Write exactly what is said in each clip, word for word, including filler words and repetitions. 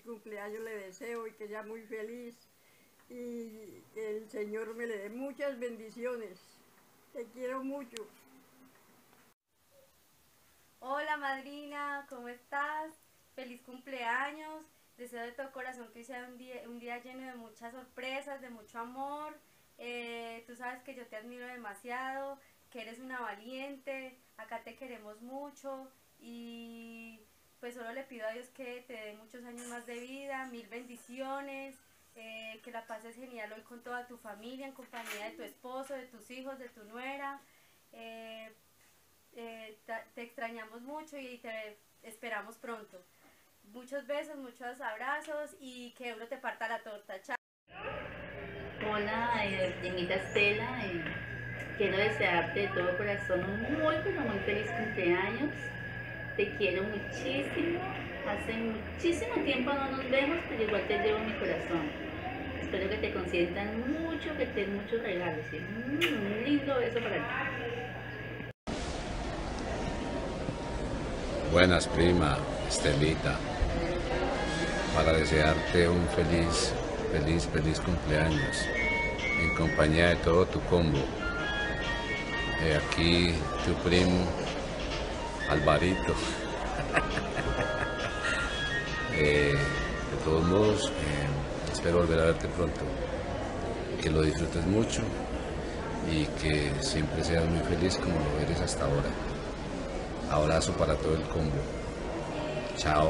cumpleaños le deseo y que sea muy feliz y que el Señor me le dé muchas bendiciones. Te quiero mucho. Hola madrina, ¿cómo estás? Feliz cumpleaños. Deseo de todo corazón que sea un día, un día lleno de muchas sorpresas, de mucho amor. Eh, tú sabes que yo te admiro demasiado, que eres una valiente, acá te queremos mucho y pues solo le pido a Dios que te dé muchos años más de vida, mil bendiciones, eh, que la pases genial hoy con toda tu familia, en compañía de tu esposo, de tus hijos, de tu nuera. Eh, eh, te, te extrañamos mucho y te esperamos pronto. Muchos besos, muchos abrazos y que uno te parta la torta. Chao. Hola, eh, Jenita Estela, eh, quiero desearte de todo corazón un muy, pero muy feliz cumpleaños. Te quiero muchísimo. Hace muchísimo tiempo no nos vemos, pero igual te llevo en mi corazón. Espero que te consientan mucho, que te den muchos regalos. ¿Sí? Un lindo beso para ti. Buenas, prima, Estelita. Para desearte un feliz, feliz, feliz cumpleaños en compañía de todo tu combo. Eh, aquí tu primo, Alvarito. eh, de todos modos, eh, espero volver a verte pronto. Que lo disfrutes mucho y que siempre seas muy feliz como lo eres hasta ahora. Abrazo para todo el combo. Chao.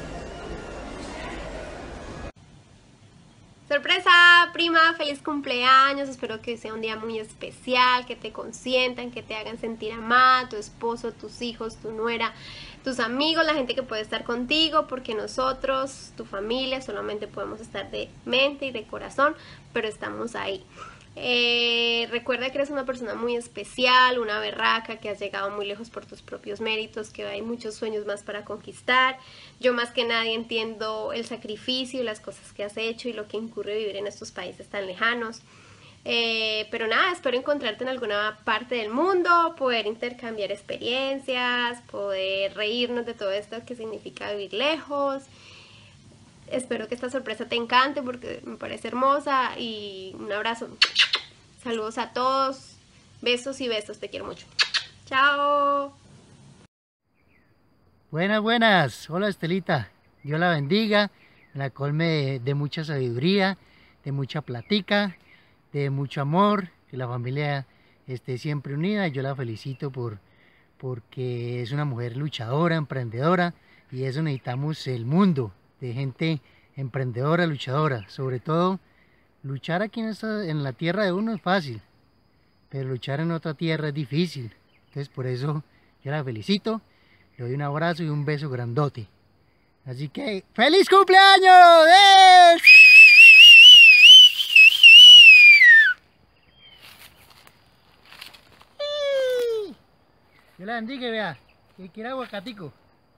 Sorpresa, prima, feliz cumpleaños, espero que sea un día muy especial, que te consientan, que te hagan sentir amada, tu esposo, tus hijos, tu nuera, tus amigos, la gente que puede estar contigo, porque nosotros, tu familia, solamente podemos estar de mente y de corazón, pero estamos ahí. Eh, recuerda que eres una persona muy especial, una berraca, que has llegado muy lejos por tus propios méritos, que hay muchos sueños más para conquistar. Yo más que nadie entiendo el sacrificio y las cosas que has hecho y lo que incurre vivir en estos países tan lejanos. Eh, pero nada, espero encontrarte en alguna parte del mundo, poder intercambiar experiencias, poder reírnos de todo esto que significa vivir lejos. Espero que esta sorpresa te encante porque me parece hermosa y un abrazo. Saludos a todos. Besos y besos. Te quiero mucho. Chao. Buenas, buenas. Hola Estelita. Dios la bendiga. La colme de, de mucha sabiduría, de mucha platica, de mucho amor. Que la familia esté siempre unida. Yo la felicito por porque es una mujer luchadora, emprendedora. Y eso necesitamos el mundo de gente emprendedora, luchadora. Sobre todo, luchar aquí en, esta, en la tierra de uno es fácil, pero luchar en otra tierra es difícil. Entonces por eso yo la felicito, le doy un abrazo y un beso grandote. Así que ¡feliz cumpleaños! ¡Eh! Yo la bendiga, vea, que quiera aguacatico.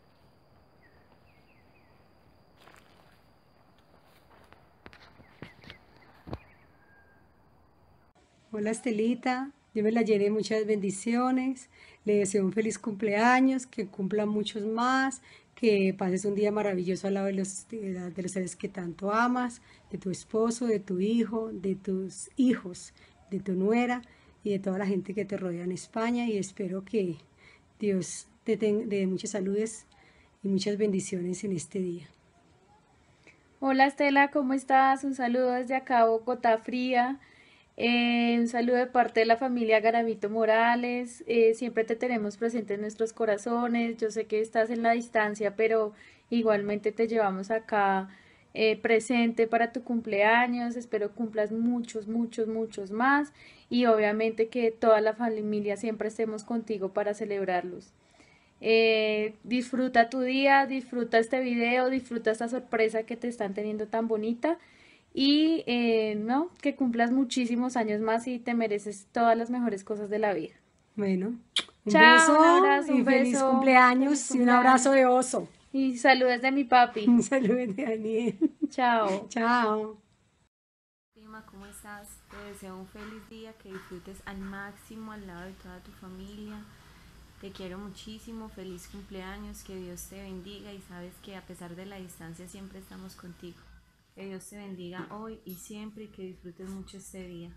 Hola Estelita, Dios me la llene de muchas bendiciones, le deseo un feliz cumpleaños, que cumpla muchos más, que pases un día maravilloso al lado de los, de, de los seres que tanto amas, de tu esposo, de tu hijo, de tus hijos, de tu nuera y de toda la gente que te rodea en España, y espero que Dios te dé muchas saludes y muchas bendiciones en este día. Hola Estela, ¿cómo estás? Un saludo desde acá, Bogotá Fría. Eh, un saludo de parte de la familia Garavito Morales. Eh, siempre te tenemos presente en nuestros corazones. Yo sé que estás en la distancia, pero igualmente te llevamos acá eh, presente para tu cumpleaños. Espero cumplas muchos, muchos, muchos más. Y obviamente que toda la familia siempre estemos contigo para celebrarlos. Eh, disfruta tu día, disfruta este video, disfruta esta sorpresa que te están teniendo tan bonita. Y eh, no, que cumplas muchísimos años más y te mereces todas las mejores cosas de la vida. Bueno, un Chao, beso un abrazo, y un feliz beso, cumpleaños feliz y un cumpleaños. abrazo de oso. Y saludos de mi papi. Un saludo de Daniel. Chao. Chao. Prima, ¿cómo estás? Te deseo un feliz día, que disfrutes al máximo al lado de toda tu familia, Te quiero muchísimo, feliz cumpleaños, que Dios te bendiga y sabes que a pesar de la distancia siempre estamos contigo. Que Dios te bendiga hoy y siempre y que disfrutes mucho este día.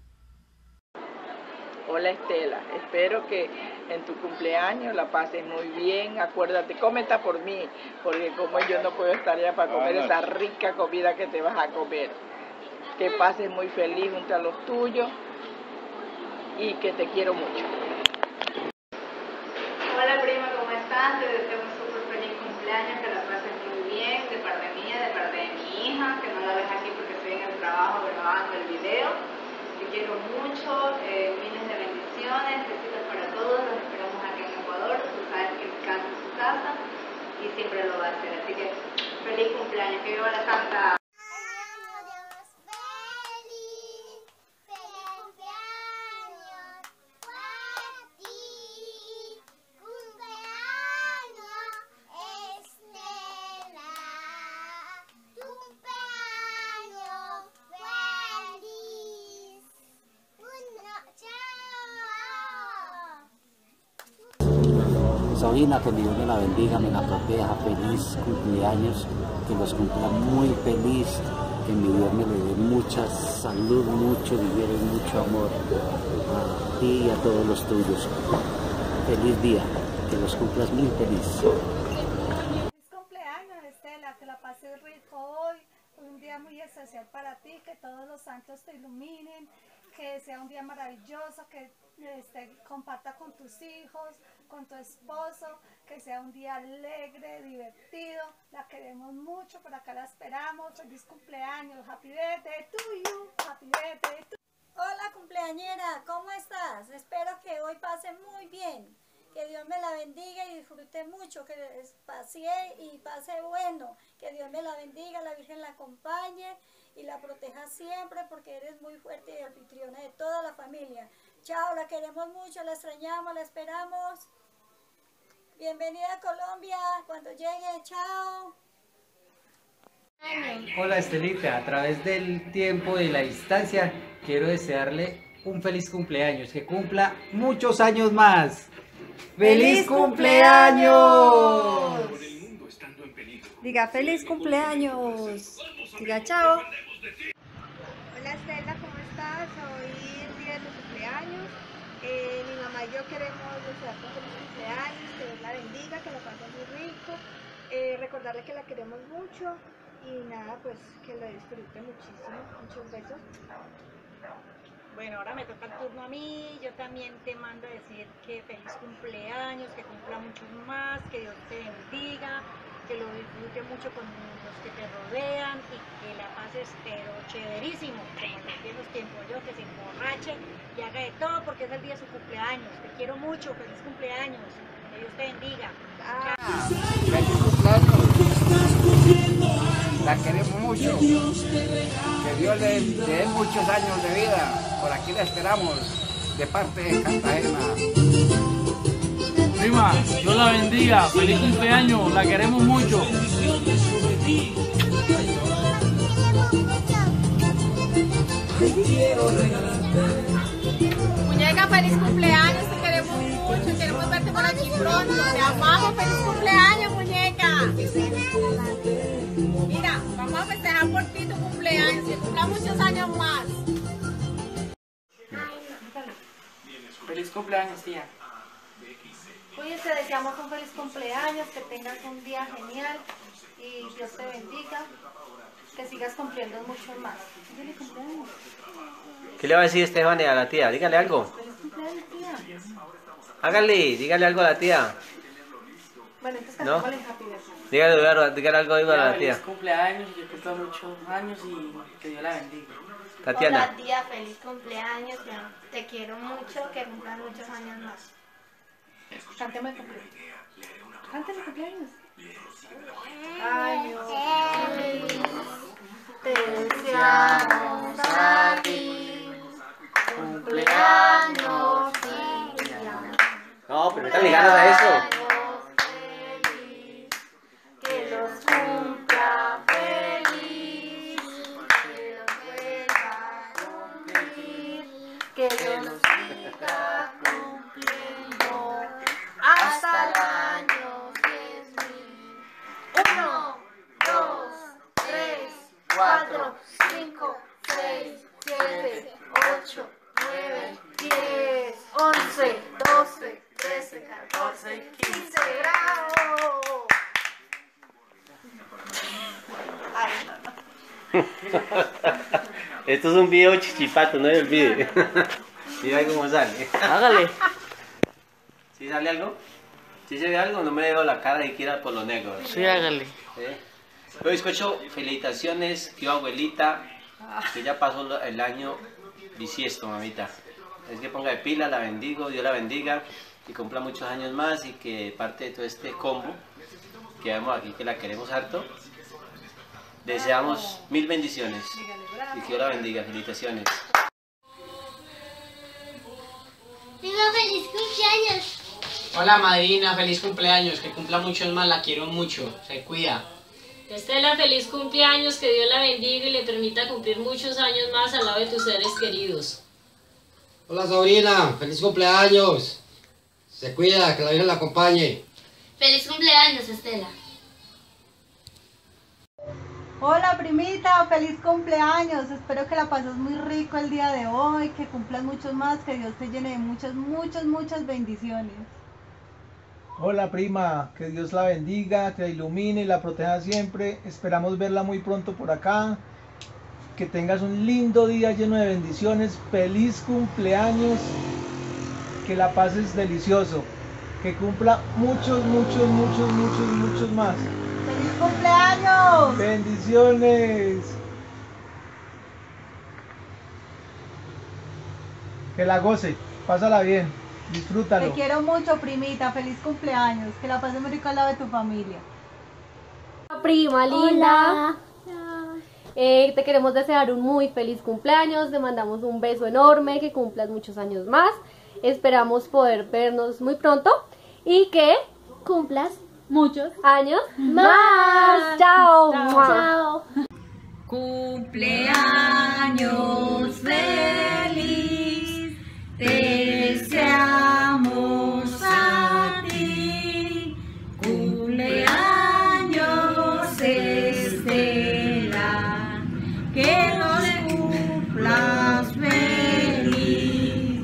Hola Estela, espero que en tu cumpleaños la pases muy bien. Acuérdate, cómeta por mí, porque como yo no puedo estar ya para comer esa rica comida que te vas a comer. Que pases muy feliz junto a los tuyos y que te quiero mucho. Hola prima, ¿cómo estás? Te deseo un súper feliz cumpleaños, que la pases muy bien, de parte mía, de parte de mi hija, que no la ves aquí porque estoy en el trabajo grabando el video. Te quiero mucho, eh, miles de bendiciones, besitos para todos, los esperamos aquí en Ecuador, tú sabes que mi casa es su casa y siempre lo va a hacer, así que feliz cumpleaños, que viva la Santa. Sobrina, que Dios me la bendiga, me la proteja, feliz cumpleaños, que los cumpla muy feliz, que mi Dios me le dé mucha salud, mucho dinero y mucho amor a ti y a todos los tuyos. Feliz día, que los cumplas muy feliz. Feliz cumpleaños, Estela, que la pases rico hoy, un día muy especial para ti, que todos los santos te iluminen, que sea un día maravilloso, que este, comparta con tus hijos, con tu esposo, que sea un día alegre, divertido, la queremos mucho, por acá la esperamos, feliz cumpleaños, happy birthday to you, happy birthday to you. Hola cumpleañera, ¿cómo estás? Espero que hoy pase muy bien, que Dios me la bendiga y disfrute mucho, que pase y pase bueno, que Dios me la bendiga, la Virgen la acompañe y la proteja siempre porque eres muy fuerte y anfitriona de toda la familia. Chao, la queremos mucho, la extrañamos, la esperamos. Bienvenida a Colombia, cuando llegue, chao. Hola Estelita, a través del tiempo y la distancia quiero desearle un feliz cumpleaños, que cumpla muchos años más. ¡Feliz cumpleaños! Diga feliz cumpleaños. Diga chao. Hola Estela, ¿cómo estás? Hoy es día de tu cumpleaños. Eh, mi mamá y yo queremos desearte un feliz cumpleaños, que Dios la bendiga, que la pase muy rico. Eh, recordarle que la queremos mucho y nada, pues que lo disfrute muchísimo. Muchos besos. Bueno, ahora me toca el turno a mí. Yo también te mando a decir que feliz cumpleaños, que cumpla muchos más, que Dios te bendiga, que lo disfrute mucho con los que te rodean y que la pases pero chéverísimo, como en viejos tiempos yo, que se emborrache y haga de todo porque es el día de su cumpleaños. Te quiero mucho, feliz cumpleaños, que Dios te bendiga. Ah, feliz cumpleaños, la queremos mucho, que Dios le, le dé muchos años de vida, por aquí la esperamos, de parte de Cartagena. Prima, Dios la bendiga, feliz cumpleaños, la queremos mucho. Muñeca, feliz cumpleaños, te queremos mucho, queremos verte por aquí pronto, te amamos, feliz cumpleaños, muñeca. Mira, vamos a festejar por ti tu cumpleaños, que cumpla muchos años más. Feliz cumpleaños, tía. Hoy te deseamos un feliz cumpleaños, que tengas un día genial y Dios te bendiga, que sigas cumpliendo mucho más. Feliz cumpleaños. ¿Qué le va a decir Estefania a la tía? Dígale algo. Feliz cumpleaños, tía. Hágale, dígale algo a la tía. Bueno, entonces ¿No? cantamos en Happy Birthday. Dígale, Eduardo, dígale algo a la tía. Feliz cumpleaños, que cumpla muchos años y que Dios la bendiga. Tatiana. Hola tía, feliz cumpleaños, te quiero mucho, que cumplan muchos años más. Cántame el cumpleaños. Cántame el cumpleaños. Años te deseamos a ti, cumpleaños tía. No, pero están ligados a eso. Que los cumpla feliz, que los vuelva a cumplir, que los siga cumpliendo hasta doce, trece, catorce, quince. ¡Bravo! Ay, no, no. Esto es un video chichipato, no me olvide. Mira cómo sale. Hágale. ¿Sí sale algo? ¿Sí se ve algo? No me veo la cara siquiera por lo negro. Sí, hágale. ¿Sí? Pero bizcocho, felicitaciones, tío abuelita, que ya pasó el año bisiesto, mamita. Es que ponga de pila, la bendigo, Dios la bendiga, y cumpla muchos años más y que parte de todo este combo que vemos aquí, que la queremos harto, deseamos mil bendiciones y que Dios la bendiga. Felicitaciones. ¡Viva feliz cumpleaños! Hola madrina, feliz cumpleaños, que cumpla muchos más, la quiero mucho, se cuida. Estela, feliz cumpleaños, que Dios la bendiga y le permita cumplir muchos años más al lado de tus seres queridos. Hola sobrina, feliz cumpleaños, se cuida, que la Virgen la acompañe. Feliz cumpleaños, Estela. Hola primita, feliz cumpleaños, espero que la pases muy rico el día de hoy, que cumplas muchos más, que Dios te llene de muchas, muchas, muchas bendiciones. Hola prima, que Dios la bendiga, que la ilumine y la proteja siempre, esperamos verla muy pronto por acá, que tengas un lindo día lleno de bendiciones, feliz cumpleaños, que la pases delicioso, que cumpla muchos, muchos, muchos, muchos, muchos más. ¡Feliz cumpleaños! ¡Bendiciones! Que la goce, pásala bien, disfrútalo. Te quiero mucho, primita, feliz cumpleaños, que la pases muy rico al lado de tu familia. Prima linda, eh, te queremos desear un muy feliz cumpleaños, te mandamos un beso enorme, que cumplas muchos años más, esperamos poder vernos muy pronto y que cumplas muchos años más. Chao. Chao. Chao. Cumpleaños feliz, te deseamos a ti. Cumpleaños Estela, que nos cumplas feliz.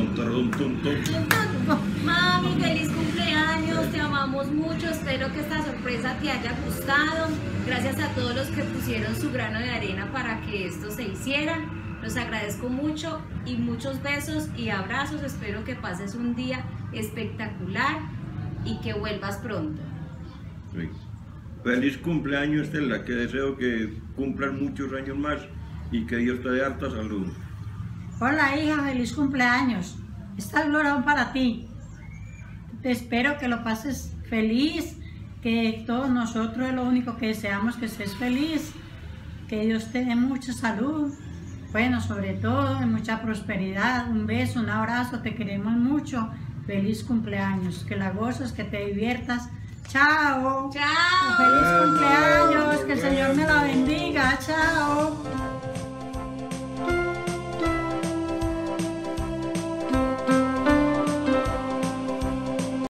Mami, feliz cumpleaños, te amamos mucho, espero que esta sorpresa te haya gustado. Gracias a todos los que pusieron su grano de arena para que esto se hiciera. Los agradezco mucho y muchos besos y abrazos. Espero que pases un día espectacular y que vuelvas pronto. Sí. Feliz cumpleaños, Estela, que deseo que cumplan muchos años más y que Dios te dé harta salud. Hola hija, feliz cumpleaños. Esta gloria va para ti. Te espero que lo pases feliz, que todos nosotros lo único que deseamos que estés feliz, que Dios te dé mucha salud, bueno, sobre todo mucha prosperidad. Un beso, un abrazo, te queremos mucho. Feliz cumpleaños, que la goces, que te diviertas. Chao. Chao. Feliz cumpleaños, que el Señor me la bendiga. Chao.